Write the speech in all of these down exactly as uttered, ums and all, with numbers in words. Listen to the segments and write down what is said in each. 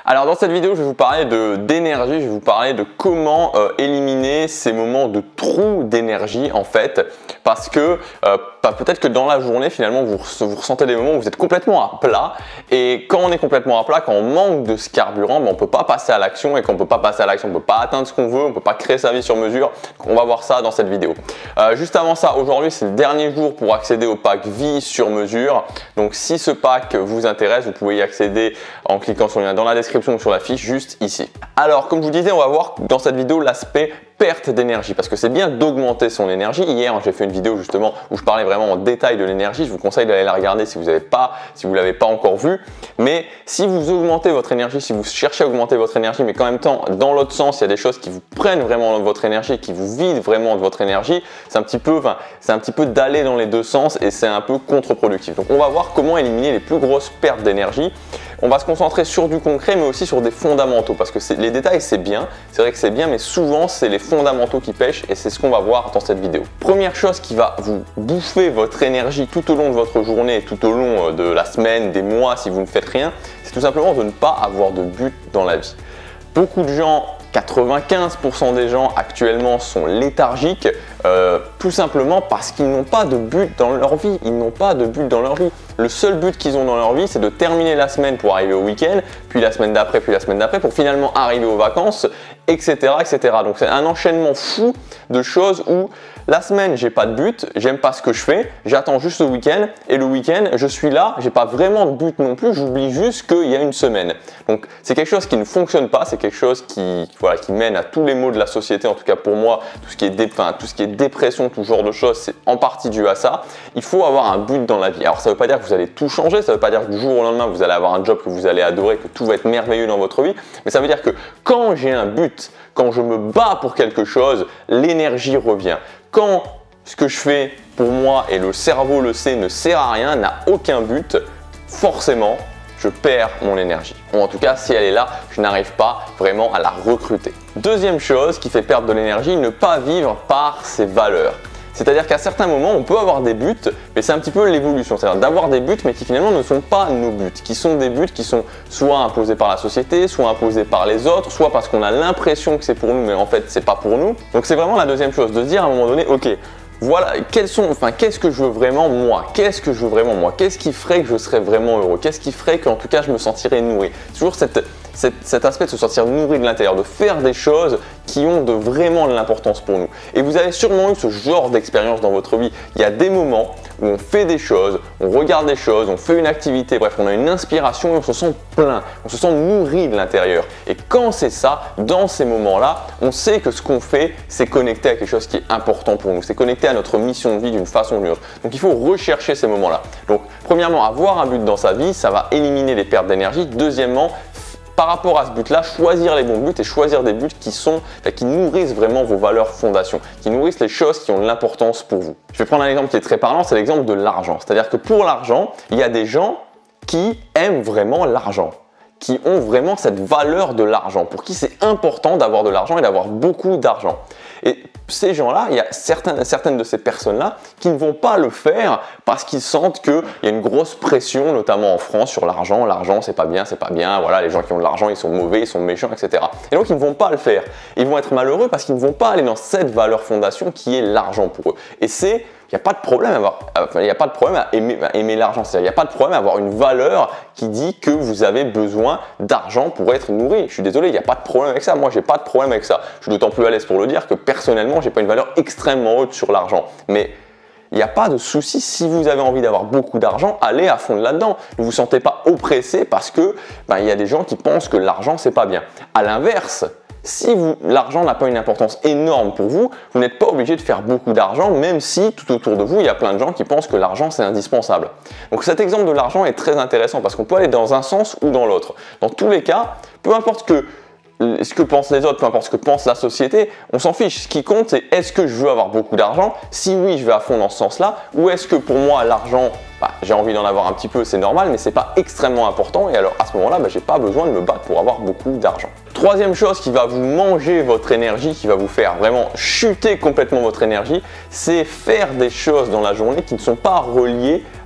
Alors dans cette vidéo, je vais vous parler de d'énergie, je vais vous parler de comment euh, éliminer ces moments de trou d'énergie en fait, parce que euh, bah, peut-être que dans la journée finalement vous, vous ressentez des moments où vous êtes complètement à plat, et quand on est complètement à plat, quand on manque de ce carburant, bah, on ne peut pas passer à l'action, et quand on ne peut pas passer à l'action, on ne peut pas atteindre ce qu'on veut, on ne peut pas créer sa vie sur mesure. Donc, on va voir ça dans cette vidéo. Euh, juste avant ça, aujourd'hui c'est le dernier jour pour accéder au pack Vie sur mesure. Donc si ce pack vous intéresse, vous pouvez y accéder en cliquant sur le lien dans la description ou sur la fiche juste ici. Alors comme je vous disais, on va voir dans cette vidéo l'aspect perte d'énergie, parce que c'est bien d'augmenter son énergie. Hier j'ai fait une vidéo justement où je parlais vraiment en détail de l'énergie, je vous conseille d'aller la regarder si vous n'avez pas, si vous l'avez pas encore vue. Mais si vous augmentez votre énergie, si vous cherchez à augmenter votre énergie, mais qu'en même temps dans l'autre sens il y a des choses qui vous prennent vraiment de votre énergie, qui vous vident vraiment de votre énergie, c'est un petit peu, enfin, c'est un petit peu d'aller dans les deux sens et c'est un peu contre-productif. Donc on va voir comment éliminer les plus grosses pertes d'énergie. On va se concentrer sur du concret, mais aussi sur des fondamentaux, parce que les détails c'est bien, c'est vrai que c'est bien, mais souvent c'est les fondamentaux qui pêchent, et c'est ce qu'on va voir dans cette vidéo. Première chose qui va vous bouffer votre énergie tout au long de votre journée, tout au long de la semaine, des mois si vous ne faites rien, c'est tout simplement de ne pas avoir de but dans la vie. Beaucoup de gens, quatre-vingt-quinze pour cent des gens actuellement sont léthargiques, euh, tout simplement parce qu'ils n'ont pas de but dans leur vie. Ils n'ont pas de but dans leur vie. Le seul but qu'ils ont dans leur vie, c'est de terminer la semaine pour arriver au week-end, puis la semaine d'après, puis la semaine d'après, pour finalement arriver aux vacances, et cetera, et cetera. Donc c'est un enchaînement fou de choses où la semaine, j'ai pas de but, j'aime pas ce que je fais, j'attends juste le week-end, et le week-end, je suis là, j'ai pas vraiment de but non plus, j'oublie juste qu'il y a une semaine. Donc c'est quelque chose qui ne fonctionne pas, c'est quelque chose qui, voilà, qui mène à tous les maux de la société, en tout cas pour moi, tout ce qui est, dé, enfin, tout ce qui est dépression, tout genre de choses, c'est en partie dû à ça. Il faut avoir un but dans la vie. Alors ça veut pas dire que vous allez tout changer, ça veut pas dire que du jour au lendemain, vous allez avoir un job que vous allez adorer, que tout va être merveilleux dans votre vie, mais ça veut dire que quand j'ai un but, quand je me bats pour quelque chose, l'énergie revient. Quand ce que je fais pour moi, et le cerveau le sait, ne sert à rien, n'a aucun but, forcément, je perds mon énergie. Ou en tout cas, si elle est là, je n'arrive pas vraiment à la recruter. Deuxième chose qui fait perdre de l'énergie, ne pas vivre par ses valeurs. C'est-à-dire qu'à certains moments, on peut avoir des buts, mais c'est un petit peu l'évolution. C'est-à-dire d'avoir des buts, mais qui finalement ne sont pas nos buts, qui sont des buts qui sont soit imposés par la société, soit imposés par les autres, soit parce qu'on a l'impression que c'est pour nous, mais en fait, c'est pas pour nous. Donc c'est vraiment la deuxième chose, de se dire à un moment donné, ok, voilà, quels sont, enfin, qu'est-ce que je veux vraiment moi? Qu'est-ce que je veux vraiment moi? Qu'est-ce qui ferait que je serais vraiment heureux? Qu'est-ce qui ferait qu'en tout cas je me sentirais nourri? Toujours cette, cette, cet aspect de se sentir nourri de l'intérieur, de faire des choses qui ont de vraiment de l'importance pour nous. Et vous avez sûrement eu ce genre d'expérience dans votre vie. Il y a des moments où on fait des choses, on regarde des choses, on fait une activité, bref, on a une inspiration et on se sent plein, on se sent nourri de l'intérieur. Et quand c'est ça, dans ces moments-là, on sait que ce qu'on fait, c'est connecté à quelque chose qui est important pour nous, c'est connecté à notre mission de vie d'une façon ou d'une autre. Donc il faut rechercher ces moments-là. Donc premièrement, avoir un but dans sa vie, ça va éliminer les pertes d'énergie. Deuxièmement, par rapport à ce but-là, choisir les bons buts et choisir des buts qui sont, qui nourrissent vraiment vos valeurs fondations, qui nourrissent les choses qui ont de l'importance pour vous. Je vais prendre un exemple qui est très parlant, c'est l'exemple de l'argent. C'est-à-dire que pour l'argent, il y a des gens qui aiment vraiment l'argent, qui ont vraiment cette valeur de l'argent, pour qui c'est important d'avoir de l'argent et d'avoir beaucoup d'argent. Et ces gens-là, il y a certaines, certaines de ces personnes-là qui ne vont pas le faire parce qu'ils sentent qu'il y a une grosse pression, notamment en France, sur l'argent. L'argent, c'est pas bien, c'est pas bien. Voilà, les gens qui ont de l'argent, ils sont mauvais, ils sont méchants, et cetera. Et donc, ils ne vont pas le faire. Ils vont être malheureux parce qu'ils ne vont pas aller dans cette valeur fondation qui est l'argent pour eux. Et c'est il n'y a pas de problème à avoir, enfin, il n'y a pas de problème à aimer, à aimer l'argent. C'est-à-dire, il n'y a pas de problème à avoir une valeur qui dit que vous avez besoin d'argent pour être nourri. Je suis désolé, il n'y a pas de problème avec ça. Moi, j'ai pas de problème avec ça. Je suis d'autant plus à l'aise pour le dire que personnellement, j'ai pas une valeur extrêmement haute sur l'argent. Mais il n'y a pas de souci, si vous avez envie d'avoir beaucoup d'argent, allez à fond là-dedans. Ne vous sentez pas oppressé parce que ben, il y a des gens qui pensent que l'argent, c'est pas bien. À l'inverse, si l'argent n'a pas une importance énorme pour vous, vous n'êtes pas obligé de faire beaucoup d'argent, même si tout autour de vous, il y a plein de gens qui pensent que l'argent, c'est indispensable. Donc cet exemple de l'argent est très intéressant parce qu'on peut aller dans un sens ou dans l'autre. Dans tous les cas, peu importe que ce que pensent les autres, peu importe ce que pense la société, on s'en fiche. Ce qui compte, c'est est-ce que je veux avoir beaucoup d'argent? Si oui, je vais à fond dans ce sens-là. Ou est-ce que pour moi, l'argent, bah, j'ai envie d'en avoir un petit peu, c'est normal, mais c'est pas extrêmement important. Et alors à ce moment-là, bah, j'ai pas besoin de me battre pour avoir beaucoup d'argent. Troisième chose qui va vous manger votre énergie, qui va vous faire vraiment chuter complètement votre énergie, c'est faire des choses dans la journée qui ne sont pas reliées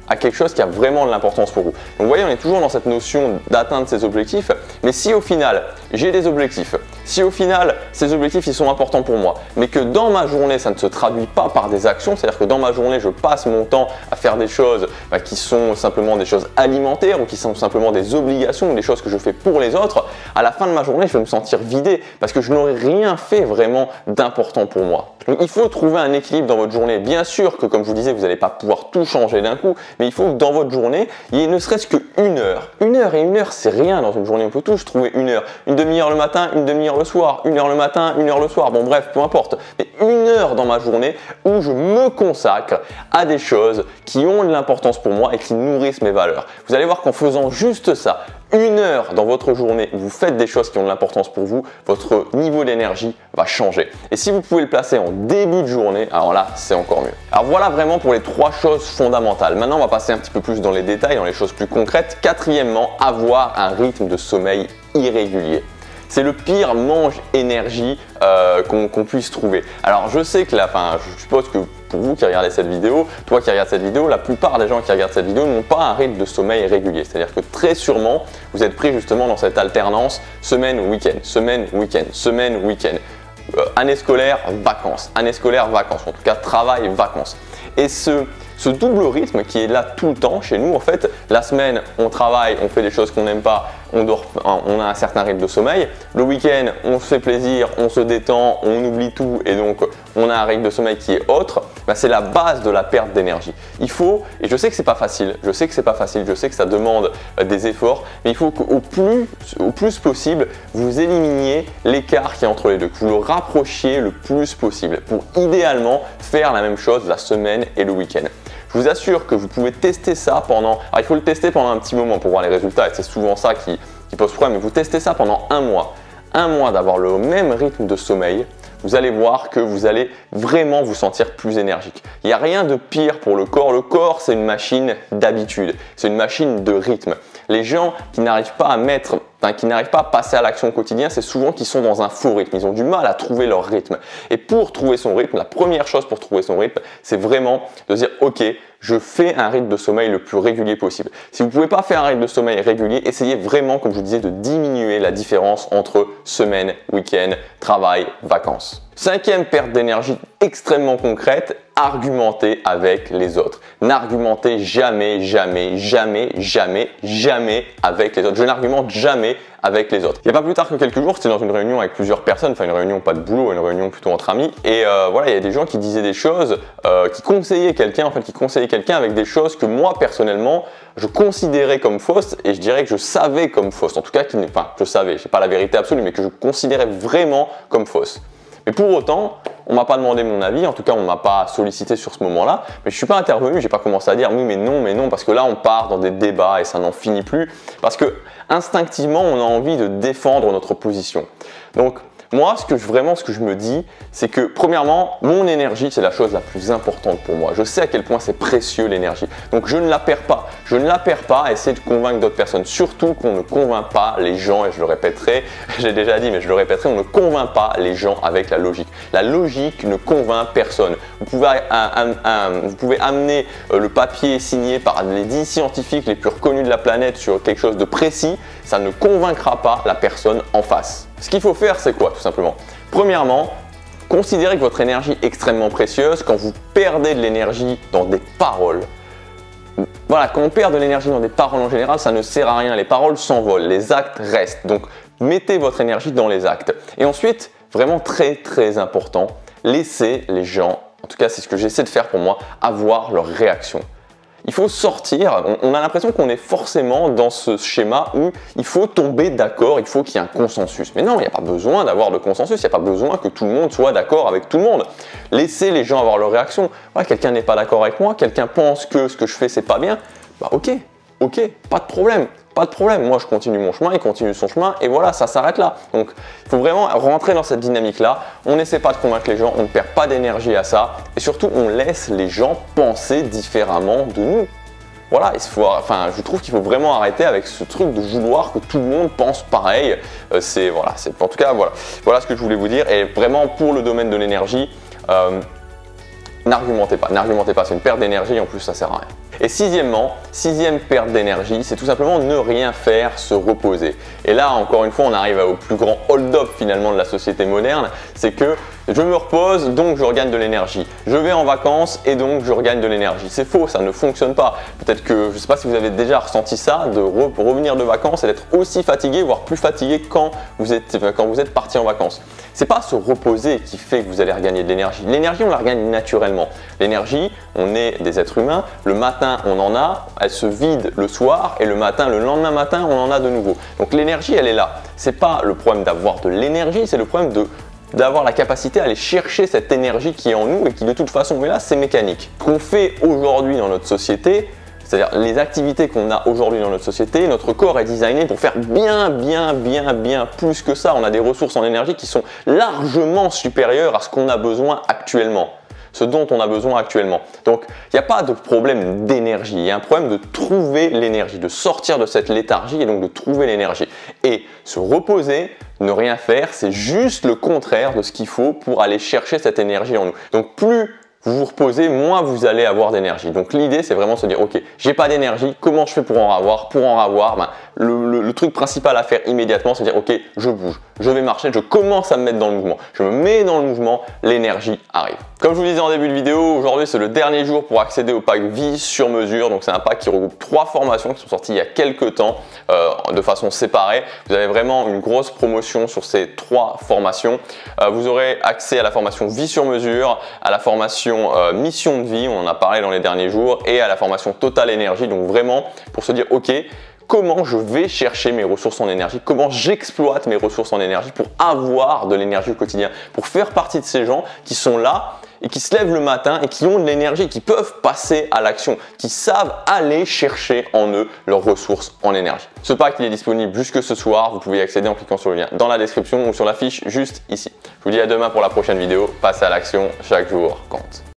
à quelque chose qui a vraiment de l'importance pour vous. Donc vous voyez, on est toujours dans cette notion d'atteindre ses objectifs, mais si au final j'ai des objectifs, si au final ces objectifs ils sont importants pour moi, mais que dans ma journée ça ne se traduit pas par des actions, c'est-à-dire que dans ma journée je passe mon temps à faire des choses bah, qui sont simplement des choses alimentaires ou qui sont simplement des obligations ou des choses que je fais pour les autres, à la fin de ma journée je vais me sentir vidé parce que je n'aurai rien fait vraiment d'important pour moi. Donc il faut trouver un équilibre dans votre journée. Bien sûr que comme je vous disais, vous n'allez pas pouvoir tout changer d'un coup, mais il faut que dans votre journée, il y ait ne serait-ce qu'une heure. Une heure et une heure, c'est rien dans une journée. On peut tous trouver une heure. Une demi-heure le matin, une demi-heure le soir, une heure le matin, une heure le soir. Bon bref, peu importe. Mais une heure dans ma journée où je me consacre à des choses qui ont de l'importance pour moi et qui nourrissent mes valeurs. Vous allez voir qu'en faisant juste ça, une heure dans votre journée où vous faites des choses qui ont de l'importance pour vous, votre niveau d'énergie va changer. Et si vous pouvez le placer en début de journée, alors là, c'est encore mieux. Alors voilà vraiment pour les trois choses fondamentales. Maintenant, on va passer un petit peu plus dans les détails, dans les choses plus concrètes. Quatrièmement, avoir un rythme de sommeil irrégulier. C'est le pire mange-énergie euh, qu'on qu'on puisse trouver. Alors je sais que là, enfin, je suppose que pour vous qui regardez cette vidéo, toi qui regardes cette vidéo, la plupart des gens qui regardent cette vidéo n'ont pas un rythme de sommeil régulier. C'est-à-dire que très sûrement, vous êtes pris justement dans cette alternance semaine-week-end, semaine-week-end, semaine-week-end. Euh, année scolaire, vacances, année scolaire, vacances, en tout cas travail, vacances. Et ce, ce double rythme qui est là tout le temps chez nous, en fait, la semaine, on travaille, on fait des choses qu'on n'aime pas, on, dort, on a un certain rythme de sommeil. Le week-end, on se fait plaisir, on se détend, on oublie tout et donc on a un rythme de sommeil qui est autre. Ben, c'est la base de la perte d'énergie. Il faut, et je sais que c'est pas facile, je sais que c'est pas facile, je sais que ça demande des efforts, mais il faut qu'au plus, au plus possible, vous éliminiez l'écart qui est entre les deux, que vous le rapprochiez le plus possible pour idéalement faire la même chose la semaine et le week-end. Je vous assure que vous pouvez tester ça pendant… Alors il faut le tester pendant un petit moment pour voir les résultats et c'est souvent ça qui, qui pose problème, mais vous testez ça pendant un mois. Un mois d'avoir le même rythme de sommeil, vous allez voir que vous allez vraiment vous sentir plus énergique. Il n'y a rien de pire pour le corps. Le corps, c'est une machine d'habitude, c'est une machine de rythme. Les gens qui n'arrivent pas à mettre, enfin, qui n'arrivent pas à passer à l'action au quotidien, c'est souvent qu'ils sont dans un faux rythme. Ils ont du mal à trouver leur rythme. Et pour trouver son rythme, la première chose pour trouver son rythme, c'est vraiment de se dire « Ok, je fais un rythme de sommeil le plus régulier possible ». Si vous ne pouvez pas faire un rythme de sommeil régulier, essayez vraiment, comme je vous disais, de diminuer la différence entre semaine, week-end, travail, vacances. Cinquième perte d'énergie extrêmement concrète, argumenter avec les autres. N'argumentez jamais, jamais, jamais, jamais, jamais avec les autres. Je n'argumente jamais avec les autres. Il n'y a pas plus tard que quelques jours, j'étais dans une réunion avec plusieurs personnes, enfin une réunion pas de boulot, une réunion plutôt entre amis, et euh, voilà, il y a des gens qui disaient des choses, euh, qui conseillaient quelqu'un, en fait, qui conseillaient quelqu'un avec des choses que moi personnellement, je considérais comme fausses, et je dirais que je savais comme fausses. En tout cas, qui, enfin, je savais, je sais pas la vérité absolue, mais que je considérais vraiment comme fausses. Mais pour autant, on m'a pas demandé mon avis, en tout cas on m'a pas sollicité sur ce moment-là, mais je suis pas intervenu, j'ai pas commencé à dire oui mais non, mais non, parce que là on part dans des débats et ça n'en finit plus, parce que instinctivement on a envie de défendre notre position. Donc moi, ce que je, vraiment, ce que je me dis, c'est que premièrement, mon énergie, c'est la chose la plus importante pour moi. Je sais à quel point c'est précieux l'énergie. Donc, je ne la perds pas. Je ne la perds pas à essayer de convaincre d'autres personnes. Surtout qu'on ne convainc pas les gens, et je le répéterai, j'ai déjà dit, mais je le répéterai, on ne convainc pas les gens avec la logique. La logique ne convainc personne. Vous pouvez, un, un, un, vous pouvez amener le papier signé par les dix scientifiques les plus reconnus de la planète sur quelque chose de précis, ça ne convaincra pas la personne en face. Ce qu'il faut faire, c'est quoi, tout simplement? Premièrement, considérez que votre énergie est extrêmement précieuse quand vous perdez de l'énergie dans des paroles. Voilà, quand on perd de l'énergie dans des paroles en général, ça ne sert à rien. Les paroles s'envolent, les actes restent. Donc, mettez votre énergie dans les actes. Et ensuite, vraiment très très important, laissez les gens, en tout cas c'est ce que j'essaie de faire pour moi, avoir leur réaction. Il faut sortir, on a l'impression qu'on est forcément dans ce schéma où il faut tomber d'accord, il faut qu'il y ait un consensus. Mais non, il n'y a pas besoin d'avoir de consensus, il n'y a pas besoin que tout le monde soit d'accord avec tout le monde. Laissez les gens avoir leur réaction. Voilà, quelqu'un n'est pas d'accord avec moi, quelqu'un pense que ce que je fais c'est pas bien, bah ok, ok, pas de problème. Pas de problème, moi je continue mon chemin, il continue son chemin et voilà, ça s'arrête là. Donc il faut vraiment rentrer dans cette dynamique-là. On n'essaie pas de convaincre les gens, on ne perd pas d'énergie à ça et surtout on laisse les gens penser différemment de nous. Voilà, il faut, enfin, je trouve qu'il faut vraiment arrêter avec ce truc de vouloir que tout le monde pense pareil. Euh, c'est voilà, c'est en tout cas voilà, voilà ce que je voulais vous dire. Et vraiment pour le domaine de l'énergie, euh, n'argumentez pas, n'argumentez pas, c'est une perte d'énergie et en plus ça sert à rien. Et sixièmement, sixième perte d'énergie, c'est tout simplement ne rien faire, se reposer. Et là, encore une fois, on arrive au plus grand hold-up finalement de la société moderne, c'est que je me repose, donc je regagne de l'énergie. Je vais en vacances et donc je regagne de l'énergie. C'est faux, ça ne fonctionne pas. Peut-être que, je ne sais pas si vous avez déjà ressenti ça, de re revenir de vacances et d'être aussi fatigué, voire plus fatigué quand vous êtes, quand vous êtes parti en vacances. C'est pas se reposer qui fait que vous allez regagner de l'énergie. L'énergie, on la regagne naturellement. L'énergie, on est des êtres humains. Le matin, on en a, elle se vide le soir et le matin, le lendemain matin, on en a de nouveau. Donc l'énergie, elle est là. C'est pas le problème d'avoir de l'énergie, c'est le problème de d'avoir la capacité à aller chercher cette énergie qui est en nous et qui de toute façon est là, c'est mécanique. Ce qu'on fait aujourd'hui dans notre société, c'est-à-dire les activités qu'on a aujourd'hui dans notre société, notre corps est designé pour faire bien, bien, bien, bien plus que ça. On a des ressources en énergie qui sont largement supérieures à ce qu'on a besoin actuellement. Ce dont on a besoin actuellement. Donc, il n'y a pas de problème d'énergie, il y a un problème de trouver l'énergie, de sortir de cette léthargie et donc de trouver l'énergie. Et se reposer, ne rien faire, c'est juste le contraire de ce qu'il faut pour aller chercher cette énergie en nous. Donc, plus vous vous reposez, moins vous allez avoir d'énergie. Donc l'idée, c'est vraiment de se dire, ok, j'ai pas d'énergie, comment je fais pour en avoir? Pour en avoir, ben, le, le, le truc principal à faire immédiatement, c'est de dire, ok, je bouge, je vais marcher, je commence à me mettre dans le mouvement. Je me mets dans le mouvement, l'énergie arrive. Comme je vous disais en début de vidéo, aujourd'hui c'est le dernier jour pour accéder au pack Vie sur mesure. Donc c'est un pack qui regroupe trois formations qui sont sorties il y a quelques temps euh, de façon séparée. Vous avez vraiment une grosse promotion sur ces trois formations. Euh, vous aurez accès à la formation Vie sur mesure, à la formation euh, Mission de vie, on en a parlé dans les derniers jours, et à la formation Total Énergie. Donc vraiment pour se dire, ok, comment je vais chercher mes ressources en énergie, comment j'exploite mes ressources en énergie pour avoir de l'énergie au quotidien, pour faire partie de ces gens qui sont là et qui se lèvent le matin et qui ont de l'énergie, qui peuvent passer à l'action, qui savent aller chercher en eux leurs ressources en énergie. Ce pack il est disponible jusque ce soir, vous pouvez y accéder en cliquant sur le lien dans la description ou sur la fiche juste ici. Je vous dis à demain pour la prochaine vidéo, passez à l'action, chaque jour compte.